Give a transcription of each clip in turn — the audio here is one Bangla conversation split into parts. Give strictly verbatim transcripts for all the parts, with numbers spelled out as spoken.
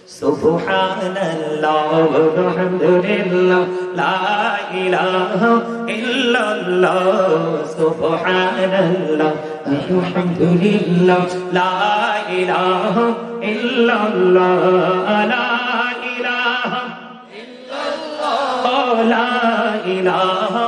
সুবহানাল্লাহ আলহামদুলিল্লাহ লা ইলাহা ইল্লাল্লাহ সুবহানাল্লাহ আলহামদুলিল্লাহ লা ইলাহা ইল্লাল্লাহ লা ইলাহা ইল্লাল্লাহ লা ইলাহা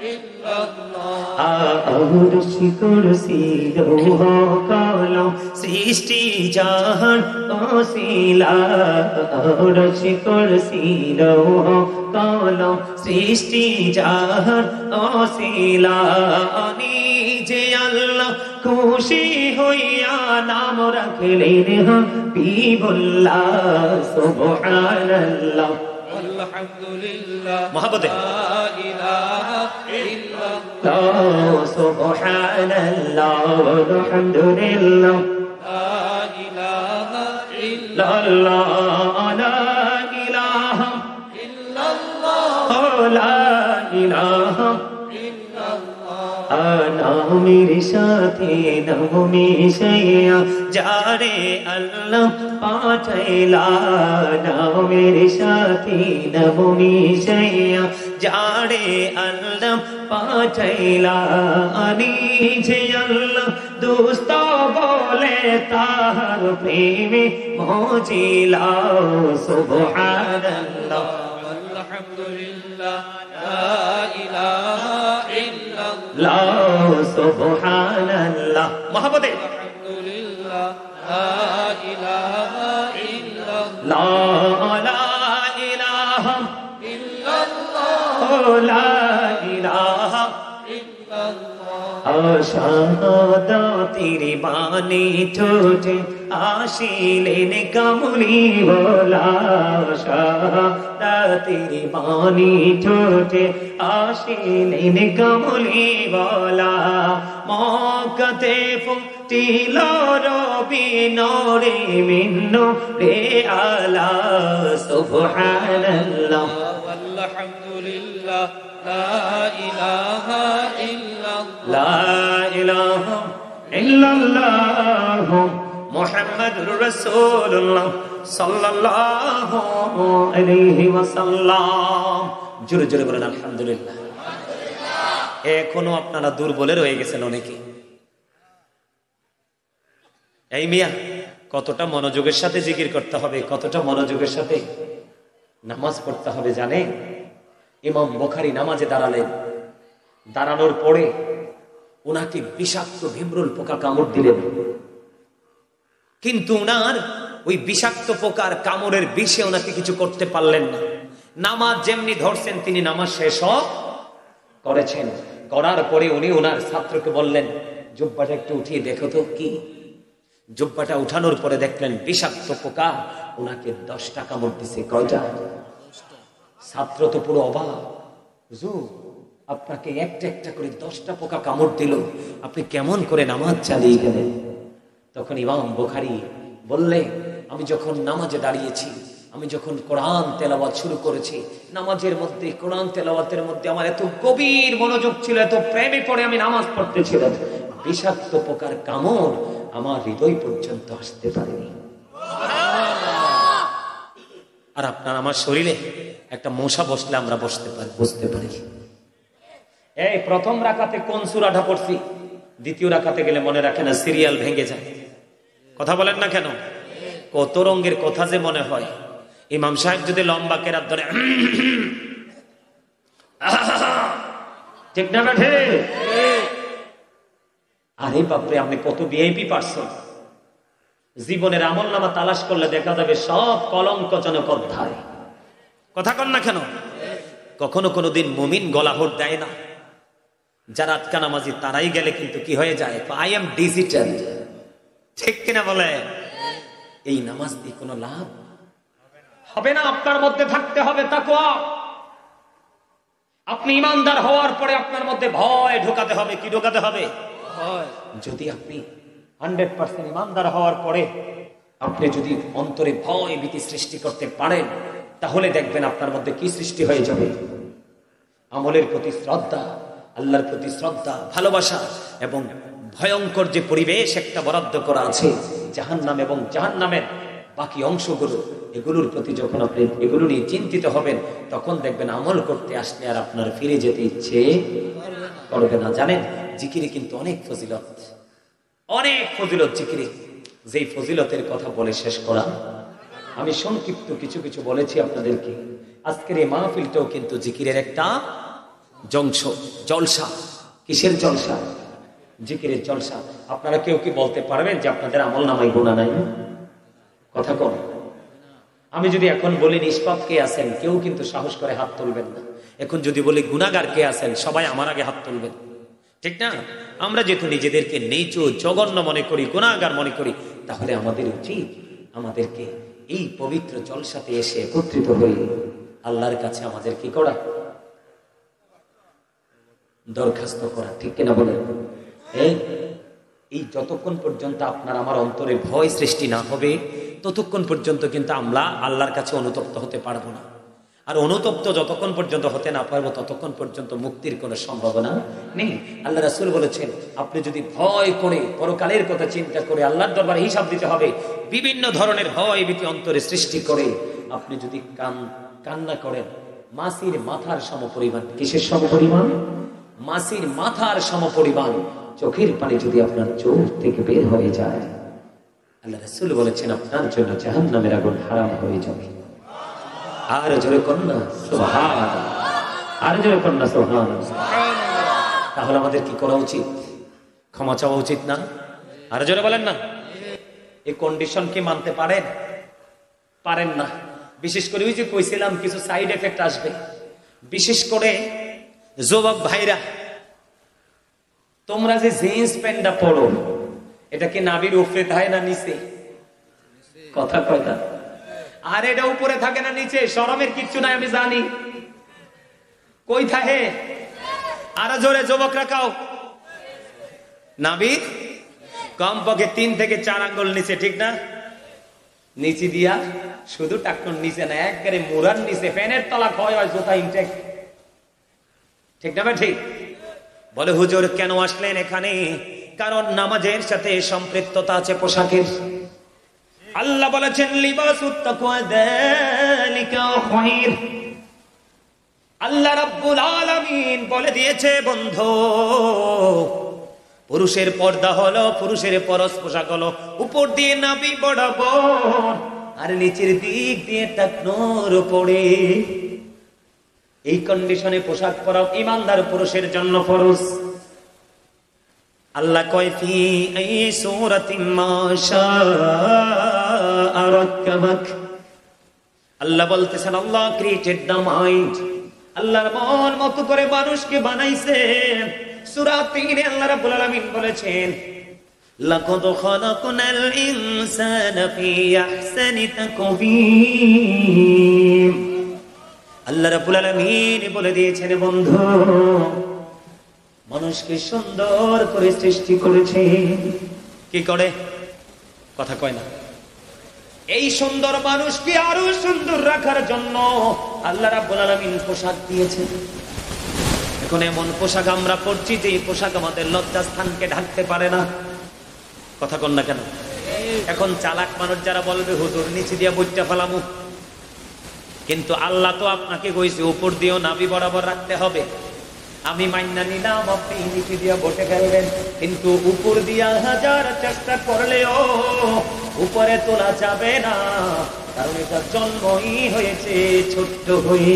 আরশি কুরসি লৌহ কলম সৃষ্টি জাহান ওসিলা আরশি কুরসি লৌহ কলম সৃষ্টি জাহান ওসিলা নিজে আল্লাহ খুশি হইয়া নাম রাখলেন হাবিবুল্লাহ সুবহানাল্লাহ আলহামদুলিল্লাহ মুহাব্বতে লা ইলাহা ইল্লাল্লাহ সুবহানাল্লাহ আলহামদুলিল্লাহ লা ইলাহা ইল্লাল্লাহ লা ইলাহা ইল্লাল্লাহ লা ইলাহা নামের সাথে নাম মিশাইয়া যারে আল্লাহ পাঠাইলা নামের সাথে নাম মিশাইয়া যারে আল্লাহ পাঠাইলা নিজে আল্লাহ দোস্ত বলে তাহার প্রেমে মজিলা সুবহানাল্লাহ আলহামদুলিল্লাহ লা ইলাহা লা সুবহানাল্লাহ মুহাব্বতে আলহামদুলিল্লাহ লা ইলাহা ইল্লাল্লাহ লা ইলাহা ইল্লাল্লাহ লা ইলাহা ইল্লাল্লাহ শাহাদাতের বাণী ঠোঁটে আসিলেন কামলি ওয়ালা শাহাদাতের বাণী ঠোঁটে আসিলেন কামলি ওয়ালা মক্কাতে ফুটিল রবি নূরে মিন নূরে আলা সুবহানাল্লাহ আলহামদুলিল্লাহ লা ইলাহা ইল্লাল্লাহ লা ইলাহা ইল্লাল্লাহ মুহাম্মাদুর রাসূলুল্লাহ সাল্লাল্লাহু আলাইহি ওয়াসাল্লাম জোরে জোরে বলেন আলহামদুলিল্লাহ। এখনো আপনারা দুর্বলে রয়ে গেছেন অনেকে। এই মিয়া কতটা মনোযোগের সাথে জিকির করতে হবে, কতটা মনোযোগের সাথে নামাজ পড়তে হবে জানে? ইমাম বুখারী নামাজে দাঁড়ালেন, দাঁড়ানোর পরে ওনাকে বিষাক্ত ভিমরুল পোকা কামড় দিলেন, কিন্তু ওনার ওই বিষাক্ত পোকার কামড়ের বিষে ওনাকে কিছু করতে পারলেন না। নামাজ যেমনি ধরছেন তিনি নামাজ শেষ করেছেন। করার পরে উনি ওনার ছাত্রকে বললেন, জুব্বাটা একটু উঠিয়ে দেখো তো কি। জুব্বাটা উঠানোর পরে দেখলেন বিষাক্ত পোকা ওনাকে দশটা কামড় দিছে। কয়টা? ছাত্র তো পুরো অবাক, হুজুর আপনাকে একটা একটা করে দশটা পোকা কামড় দিল, আপনি কেমন করে নামাজ চালিয়ে গেলেন? তখন ইমাম বুখারী বললে, আমি যখন নামাজে দাঁড়িয়েছি, আমি যখন কোরআন তেলাওয়াত শুরু করেছি, নামাজের মধ্যে কোরআন তেলাওয়াতের মধ্যে আমার এত গভীর মনোযোগ ছিল, এত প্রেমে পড়ে আমি নামাজ পড়তেছিলাম, বিষাক্ত পোকার কামড় আমার হৃদয় পর্যন্ত আসতে পারেনি। আর আপনার আমার শরীরে একটা মশা বসলে আমরা বসতে পারি, বুঝতে পারি। এই প্রথম রাকাতে কোন সূরাটা পড়ছি, দ্বিতীয় রাকাতে গেলে মনে রাখে না, সিরিয়াল ভেঙে যায়। কথা বলেন না কেন? কত রঙের কথা যে মনে হয়। ইমাম সাহেব যদি লম্বা কেরাত ধরে, ঠিক না বেঠে? আরে বাপরে, আপনি কত ভিআইপি পারসন। জীবনের আমল নামা তালাশ করলে দেখা যাবে সব কলঙ্কজনক অধ্যায়। কথা কন না কেন? কখনো কোনো দিন মুমিন গলাহট দেয় না। যারা আটকা নামাজি তারাই গেলে কিন্তু কি হয়ে যায়, আই এম ডিজিটাল। ঠিক কিনা বলে? এই নামাজ দিয়ে কোনো লাভ হবে না। আপনার মধ্যে থাকতে হবে তাকওয়া। আপনি ইমানদার হওয়ার পরে আপনার মধ্যে ভয় ঢোকাতে হবে। কি ঢোকাতে হবে? ভয়। যদি আপনি হান্ড্রেড পার্সেন্ট ইমানদার হওয়ার পরে আপনি যদি অন্তরে ভয় ভীতি সৃষ্টি করতে পারেন, তাহলে দেখবেন আপনার মধ্যে কি সৃষ্টি হয়ে যাবে। আমলের প্রতি শ্রদ্ধা, আল্লাহর প্রতি শ্রদ্ধা, ভালোবাসা এবং ভয়ঙ্কর যে পরিবেশ একটা বরাদ্দ করা আছে জাহান্নাম এবং জাহান্নামের বাকি অংশগুলো, এগুলোর প্রতি যখন আপনি এগুলো নিয়ে চিন্তিত হবেন, তখন দেখবেন আমল করতে আসলে আর আপনার ফিরে যেতে ইচ্ছে করবে না। জানেন, জিকিরে কিন্তু অনেক ফজিলত, অনেক ফজিলত জিকিরে, যেই ফজিলতের কথা বলে শেষ করা। আমি সংক্ষিপ্ত কিছু কিছু বলেছি আপনাদেরকে। আজকের এই মাহফিলটাও কিন্তু জিকিরের একটা জংশ, জলসা। কিসের জলসা? জিকিরের জলসা। আপনারা কেউ কি বলতে পারবেন যে আপনাদের আমল নামায় গুনাহ নাই? কথা কম। আমি যদি এখন বলি নিষ্পাপ কে আছেন, কেউ কিন্তু সাহস করে হাত তুলবেন না। এখন যদি বলি গুনাহগার কে আছেন, সবাই আমার আগে হাত তুলবেন, ঠিক না? আমরা যেহেতু নিজেদেরকে নিচু জঘন্য মনে করি, গুনাহগার মনে করি, তাহলে আমাদের উচিত আমাদেরকে এই পবিত্র জলসাতে এসে একত্রিত হয়ে আল্লাহর কাছে আমাদের কি করা? দরখাস্ত করা, ঠিক কিনা বলেন? এই যতক্ষণ পর্যন্ত আপনার আমার অন্তরে ভয় সৃষ্টি না হবে, ততক্ষণ পর্যন্ত কিন্তু আমরা আল্লাহর কাছে অনুতপ্ত হতে পারবো না। আর অনুতপ্ত যতক্ষণ পর্যন্ত হতে না পারবো, ততক্ষণ পর্যন্ত মুক্তির কোনো সম্ভাবনা নেই। আল্লাহ রাসূল বলেছেন, আপনি যদি ভয় করে, পরকালের কথা চিন্তা করে, আল্লাহর দরবারে হিসাব দিতে হবে, বিভিন্ন ধরনের ভয় ভীতি অন্তরে সৃষ্টি করে আপনি যদি কান কান্না করেন, মাছির মাথার সমপরিমাণ, কিসের সমপরিমাণ? মাছির মাথার সমপরিমাণ চোখের পানি যদি আপনার চোখ থেকে বের হয়ে যায়, আল্লাহ রাসূল বলেছেন আপনার জন্য জাহান্নামের আগুন হারাম হয়ে যাবে। আর জোরে কন্যা সুবহানাল্লাহ, আর জোরে কন্যা সুবহানাল্লাহ। তাহলে আমাদের কি করা উচিত? ক্ষমা চাওয়া উচিত না? আর জোরে বলেন না। এই কন্ডিশন কি মানতে পারেন? পারেন না। বিশেষ করে ওই যে কইছিলাম কিছু সাইড এফেক্ট আসবে, বিশেষ করে যুবক ভাইরা, তোমরা যে জিন্স প্যান্টটা পরো, এটা কি নাভির উপরে থাকে না নিচে? কথা কয় না। আর এটা উপরে থাকে না নিচে? শরমের কিচ্ছু নাই, আমি জানি। কই থাকে? আর জোরে যুবকরা কাও। নাভির কমপক্ষে তিন থেকে চার আঙ্গুল নিচে, ঠিক না? নিচে দিয়া শুধু টাকুন নিচে না, একবারে মুরার নিচে, ফ্যানের তলা ক্ষয় হয়, জোতা ইনটেক, ঠিক না? ঠিক। বলে হুজুর কেন আসলেন এখানে? কারণ নামাজের সাথে সম্পৃক্ততা আছে পোশাকের। আল্লাহ বলেছেন লিবাসুত তাকওয়া যালিকা খায়র। আল্লাহ রাব্বুল আলামিন বলে দিয়েছে, বন্ধু, পুরুষের পর্দা হলো, পুরুষের পরশ পোশাক হলো উপর দিয়ে নাভি বরাবর, আর নিচের দিক দিয়ে টাকনোর উপরে। এই কন্ডিশনে পোশাক পরা ঈমানদার পুরুষের জন্য ফরজ। আল্লাহ কয় ফি আই সূরাতিন মা শাআ রাক্কাবাক। আল্লাহ বলতেছেন, আল্লাহ ক্রিয়েটেড দ্য মাইন্ড, আল্লাহর মন মতো করে মানুষকে বানাইছেন। সূরা তিনে আল্লাহ রাব্বুল আলামিন বলেছেন, লাকাদ খালাকনাল ইনসানা ফি আহসানি তাকওয়িম। আল্লাহ রাব্বুল আলামিন বলে দিয়েছেন, বন্ধু, মানুষকে সুন্দর করে সৃষ্টি করেছে। কি করে? কথা কয় না। এই সুন্দর মানুষকে আরো সুন্দর রাখার জন্য আল্লাহ রাব্বুল আলামিন পোশাক দিয়েছেন। এখন এমন পোশাক আমরা পরছি যে এই পোশাক আমাদের লজ্জাস্থানকে ঢাকতে পারে না। কথা কন না কেন? এখন চালাক মানুষ যারা বলবে হুজুর নিচে দিয়া বইটা ফেলামু, কিন্তু আল্লাহ তো আপনাকে কইছে উপর দিয়েও নাভি বরাবর রাখতে হবে। আমি মাইনা নিলাম আপনি নিচে দিয়া বটে ফেলবেন, কিন্তু উপর দিয়া হাজার চেষ্টা করলেও উপরে তোলা যাবে না, কারণ এটা জন্মই হয়েছে ছোট্ট হয়ে।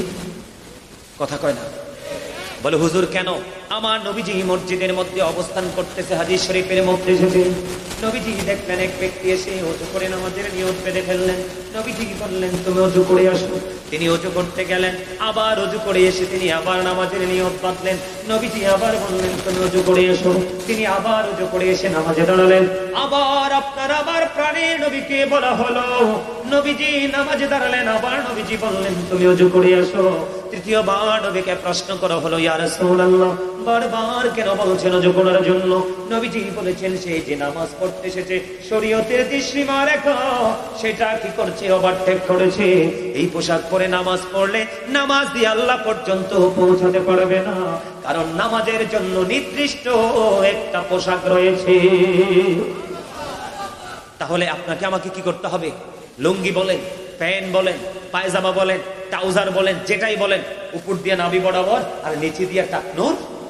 কথা কয় না? বলে হুজুর কেন? আমার নবীজি মসজিদের মধ্যে অবস্থান করতেছে, হাদিস শরীফের মধ্যে এসেছে, নবীজি দেখলেন এক ব্যক্তি এসে ওযু করে নামাজের নিয়ত বেঁধে ফেললেন। নবীজি বললেন তুমি ওযু করে আসো। তিনি ওযু করতে গেলেন, আবার ওযু করে এসে তিনি আবার নামাজের নিয়ত বাঁধলেন। নবীজি আবার বললেন তুমি ওযু করে এসো। তিনি আবার ওযু করে এসে নামাজে দাঁড়ালেন। আবার আপনার আবার প্রাণের নবীকে বলা হলো, নবীজি নামাজে দাঁড়ালেন, আবার নবীজি বললেন তুমি ওযু করে আসো। তৃতীয়বার নবীকে প্রশ্ন করা হলো, ইয়া রাসূলুল্লাহ, বারবার কেন বলছেন ওযু করার জন্য? নবীজি বলেছেন সেই যে নামাজ পড়তে এসেছে, শরীয়তের যে সীমারেখা সেটা কি করছে? ওভারটেক করেছে। এই পোশাক পরে নামাজ পড়লে নামাজ দিয়ে আল্লাহ পর্যন্ত পৌঁছাতে পারবে না, কারণ নামাজের জন্য নির্দিষ্ট একটা পোশাক রয়েছে। তাহলে আপনাকে আমাকে কি করতে হবে? লুঙ্গি বলেন, প্যান্ট বলেন, পায়জামা বলেন, ট্রাউজার বলেন, যেটাই বলেন, উপর দিয়ে নাভি বরাবর আর নিচে দিয়ে টাকনোর,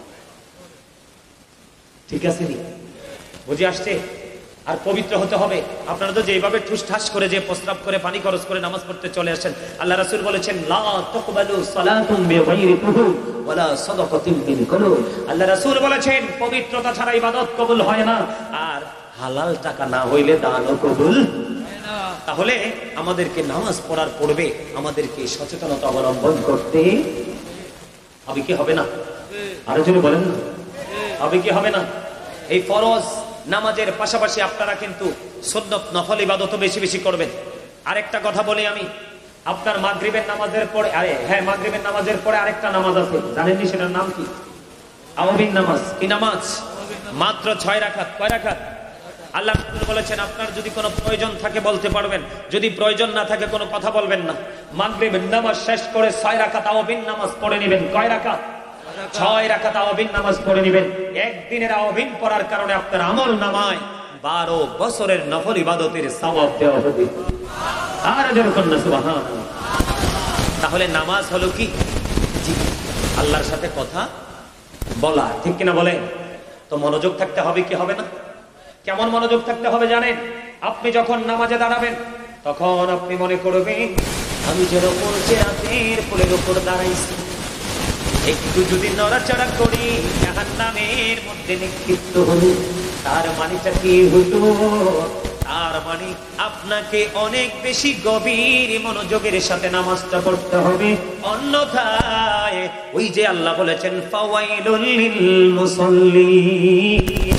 ঠিক আছে নি? বুঝে আসছে? আর পবিত্র হতে হবে। আপনারা তো যেভাবে ঠুসঠাস করে যে প্রস্রাব করে পানি খরচ করে নামাজ পড়তে চলে আসেন, আল্লাহ রাসূল বলেছেন লা তাকবালু সালাতুম বিগাইরি তুহুর ওয়ালা সাদাকাতুম বিল কুলুব। আল্লাহ রাসূল বলেছেন পবিত্রতা ছাড়া ইবাদত কবুল হয় না, আর হালাল টাকা না হইলে দানও কবুল হয় না। তাহলে আমাদেরকে নামাজ পড়ার পড়বে আমাদেরকে সচেতনতা অবলম্বন করতে হবে কি হবে না? আরো জোরে বলেন না, হবে কি হবে না? এই ফরজ নামাজের পাশাপাশি আপনারা কিন্তু সুন্নত নফল ইবাদত বেশি বেশি করবেন। আরেকটা কথা বলি আমি, আপনার মাগরিবের নামাজের পরে, আরে হ্যাঁ মাগরিবের নামাজের পরে আরেকটা নামাজ আছে, জানেননি সেটার নাম কি? আওয়াবিন নামাজ। কি নামাজ? মাত্র ছয় রাকাত। কয় রাকাত? আল্লাহ রাসূল বলেছেন আপনার যদি কোনো প্রয়োজন থাকে বলতে পারবেন, যদি প্রয়োজন না থাকে কোনো কথা বলবেন না। মাগরিবের নামাজ শেষ করে ছয় রাকাত আওয়াবিন নামাজ পড়ে নেবেন। কয় রাকাত? ছয় রাকাত আওয়াবিন নামাজ পড়ে নেবেন। একদিনের আওয়াবিন পড়ার কারণে আপনার আমল নামায় বারো বছরের নফল ইবাদতের সওয়াব দেওয়া হবে। আর যখন না সুবহানাল্লাহ। তাহলে নামাজ হলো কি? জিকির, আল্লাহর সাথে কথা বলা, ঠিক কিনা বলেন? তো মনোযোগ থাকতে হবে কি হবে না? কেমন মনোযোগ থাকতে হবে জানেন? আপনি যখন নামাজে দাঁড়াবেন তখন আপনি মনে করবেন আমি যেরকম চেরাতের ফুলের উপর দাঁড়াইছি, একটু যদি নড়াচড়া করি জাহান্নামের মধ্যে নিক্ষিপ্ত হলো। তার মানেটা কি হলো? তার মানে আপনাকে অনেক বেশি গভীর মনোযোগের সাথে নামাজটা পড়তে হবে, অন্যথায় ওই যে আল্লাহ বলেছেন ফাওয়াইলুল লিল মুসাল্লিন,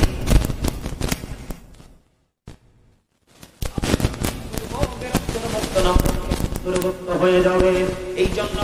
হয়ে যাবে। এই জন্য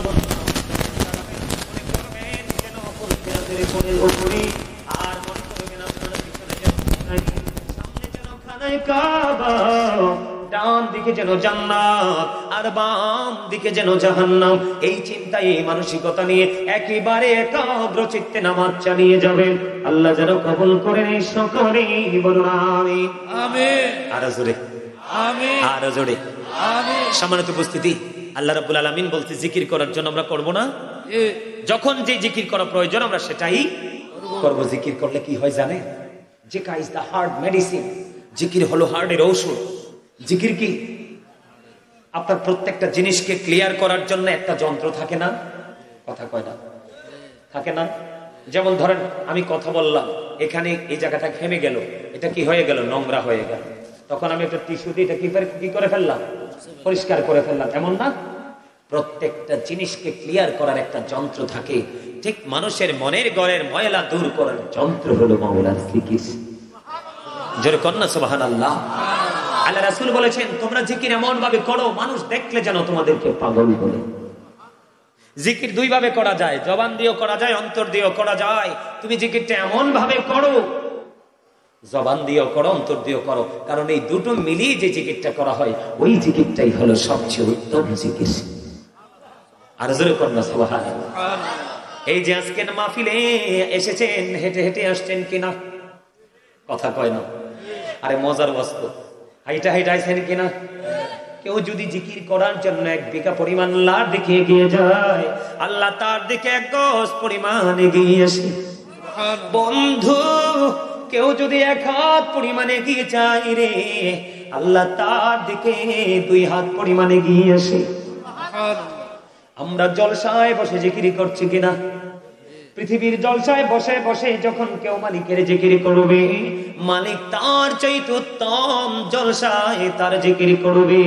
ডান দিকে যেন জান্নাত আর বাম দিকে যেন জাহান্নাম, এই চিন্তা এই মানসিকতা নিয়ে একেবারে একাগ্র চিত্তে নামাজ চালিয়ে যাবেন। আল্লাহ যেন কবুল করে সকলেই বলুন আমিন। আমিন। আরো জোরে আমিন, আরো জোরে আমিন। সম্মানিত উপস্থিতি, আল্লাহ রাব্বুল আলামিন বলতে জিকির করার জন্য আমরা করব না? যখন যে জিকির করা প্রয়োজন আমরা সেটাই করব। জিকির করলে কি হয় জানেন? জিকির ইজ দ্য হার্ট মেডিসিন। জিকির হলো হার্টের ঔষধ। জিকির কি? আপনার প্রত্যেকটা জিনিসকে ক্লিয়ার করার জন্য একটা যন্ত্র থাকে না? কথা কয় না? থাকে না? যেমন ধরেন আমি কথা বললাম, এখানে এই জায়গাটা ঘেমে গেল, এটা কি হয়ে গেল? নোংরা হয়ে গেল। তখন আমি একটা টিস্যু দিয়ে এটা কি করে ফেললাম? পরিষ্কার করে ফেললাম, এমন না? প্রত্যেকটা জিনিসকে ক্লিয়ার করার একটা যন্ত্র থাকে। ঠিক মানুষের মনের ঘরের ময়লা দূর করার যন্ত্র হলো মাওলার জিকির। জোরে কন্না সুবহানাল্লাহ। আল্লাহ রাসূল বলেছেন তোমরা জিকির এমন ভাবে করো মানুষ দেখলে যেন তোমাদেরকে পাগল বলে। জিকির দুই ভাবে করা যায়, জবান দিয়েও করা যায়, অন্তর দিয়েও করা যায়। তুমি জিকিরটা এমন ভাবে করো, জবান দিয়েও করো, অন্তর দিয়েও করো, কারণ এই দুটো মিলিয়ে যে জিকিরটা করা হয় ওই জিকিরটাই হলো সবচেয়ে উত্তম জিকির। আর জোরে কন্না সুবহানাল্লাহ। এই যে আজকে মাহফিলে এসেছেন, হেঁটে হেঁটে আসছেন কিনা? কথা কয় না? আরে মজার বস্তু, হাইটা হাইটা আইছেন কিনা? কেউ যদি জিকির করার জন্য এক বিঘা পরিমাণ লার দিকে এগিয়ে যায়, আল্লাহ তার দিকে এক গজ পরিমাণ এগিয়ে আসে। বন্ধু, কেউ যদি এক হাত পরিমাণ এগিয়ে যায় রে, আল্লাহ তার দিকে দুই হাত পরিমাণ এগিয়ে আসে। আমরা জলসায় বসে জিকির করছি কিনা? পৃথিবীর জলসায় বসে বসে যখন কেউ মালিকের জিকির করবে, মালিক তার চাইতে উত্তম জলসায় তার জিকির করবে।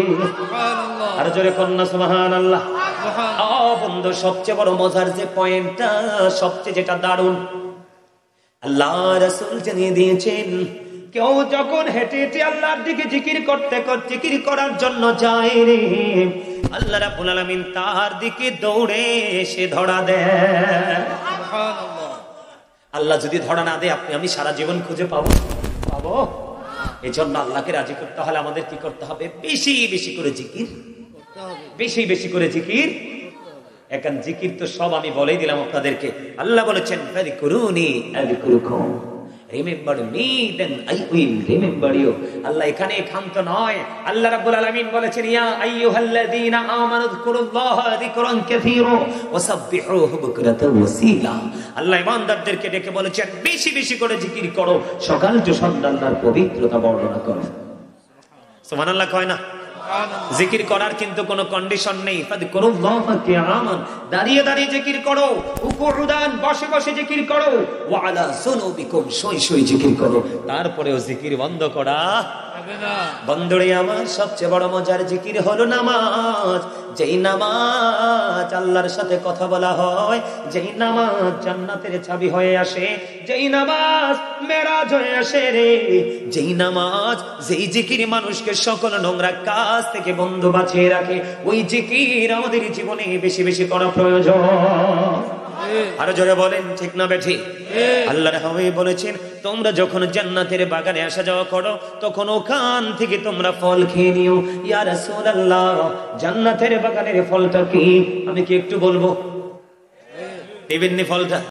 আর জোরে কন্না সুবহানাল্লাহ। ও বন্ধু, সবচেয়ে বড় মজার যে পয়েন্টটা, সবচেয়ে যেটা দারুণ, আল্লাহ রাসূল জানিয়ে দিয়েছেন কেউ যখন হেঁটে হেঁটে আল্লাহর দিকে জিকির করতে করতে জিকির করার জন্য যায় রে, আল্লাহ রাব্বুল আলামিন তার দিকে দৌড়ে এসে ধরা দেয়। সুবহানাল্লাহ। আল্লাহ যদি ধরা না দেয়, আপনি আমি সারা জীবন খুঁজে পাবো পাবো এই জন্য আল্লাহকে রাজি করতে হলে আমাদের কি করতে হবে? বেশি বেশি করে জিকির করতে হবে, বেশি বেশি করে জিকির। এখন জিকির তো সব আমি বলেই দিলাম আপনাদেরকে। আল্লাহ বলেছেন ফাযকুরুনি আযকুরুকুম, remember me then I will remember you. আল্লাহ এখানে ক্ষান্ত নয়, আল্লাহ রাব্বুল আলামিন বলেছেন ইয়া আইয়ুহাল্লাযীনা আমানু যকুরুল্লাহা যিকরান কাসীরা ওয়াসাব্বিহুহু বুকরাতাও ওয়াসীলা। আল্লাহ ইমানদারদেরকে ডেকে বলেছেন বেশি বেশি করে জিকির করো, সকাল টু সন্ধ্যা আল্লাহর পবিত্রতা বর্ণনা করো। সুবহানাল্লাহ কয় না? জিকির করার কিন্তু কোনো কন্ডিশন নেই। ফাযকুরুল্লাহা কিয়ামান, দাঁড়িয়ে দাঁড়িয়ে জিকির করো, উকুউদান বসে বসে জিকির করো, ওয়া আলা যুনুবিকুম শুই শুই জিকির করো। তারপরেও জিকির বন্ধ করা যাবে না। বন্ধুরে আমার, সবচেয়ে বড় মজার জিকির হলো নামাজ। যেই নামাজ আল্লাহর সাথে কথা বলা হয়, যেই নামাজ জান্নাতের চাবি হয়ে আসে, যেই নামাজ মেরাজ হয়ে আসে রে, যেই নামাজ, যেই জিকির মানুষকে সকল নোংরা কাজ থেকে বন্ধু বাঁচিয়ে রাখে, ওই জিকির আমাদের জীবনে বেশি বেশি করা প্রয়োজন। আরো জোরে বলেন ঠিক না বেঠি? আল্লাহর হাবিব বলেছেন তোমরা যখন জান্নাতের বাগানে আসা যাওয়া করো তখন ওখান থেকে তোমরা ফল খেয়ে নিও। ইয়া রাসূলুল্লাহ, জান্নাতের বাগানের ফলটা কি? আমি কি একটু বলবো? এই ফলটা